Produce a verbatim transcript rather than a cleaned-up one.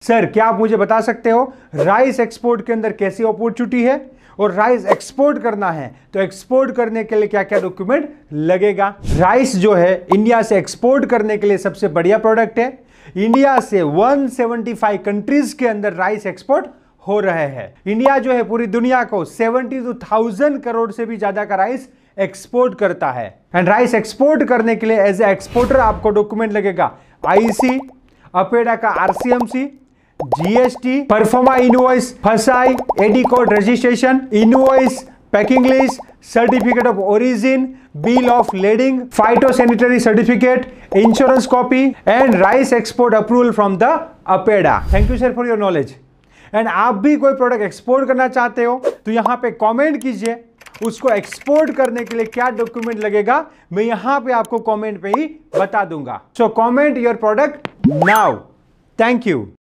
Sir क्या आप मुझे बता सकते हो राइस एक्सपोर्ट के अंदर कैसी अपॉर्चुनिटी है, और राइस एक्सपोर्ट करना है तो एक्सपोर्ट करने के लिए क्या क्या डॉक्यूमेंट लगेगा। राइस जो है इंडिया से एक्सपोर्ट करने के लिए सबसे बढ़िया प्रोडक्ट है। इंडिया से एक सौ पचहत्तर कंट्रीज के अंदर राइस एक्सपोर्ट हो रहे हैं। इंडिया जो है पूरी दुनिया को बहत्तर हज़ार करोड़ से भी ज्यादा का राइस एक्सपोर्ट करता है। एंड राइस एक्सपोर्ट करने के लिए एज ए एक्सपोर्टर आपको डॉक्यूमेंट लगेगा आईसी, अपेडा का RCMC, GST, proforma invoice, FSSAI, AD code registration, invoice, packing list, certificate of origin, bill of lading, phytosanitary certificate, insurance copy and rice export approval from the APEDA. Thank you sir for your knowledge. And आप भी कोई product export करना चाहते हो तो यहां पे comment कीजिए, उसको एक्सपोर्ट करने के लिए क्या डॉक्यूमेंट लगेगा मैं यहां पे आपको कमेंट पे ही बता दूंगा। So comment your product now. Thank you.